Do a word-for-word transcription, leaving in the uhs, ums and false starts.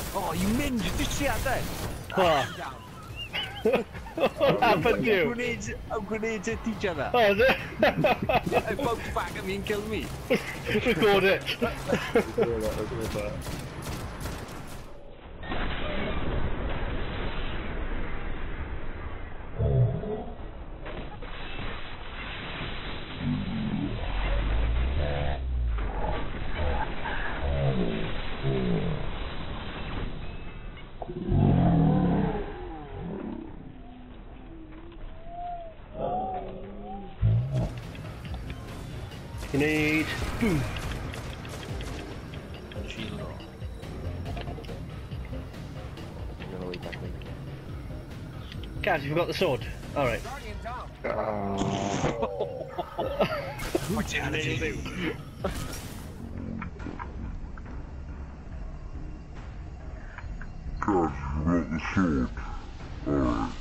Oh, you minge, did you see that then? What? What happened to you? Grenades, oh, grenades at each other. Oh, is it? They bounced back at me and killed me. Record it. You need boom. Shield. I'm gonna wait back in. Kaz, you forgot the sword. Alright. Oh. What's it gonna do? Kaz, you forgot the sword. Alright.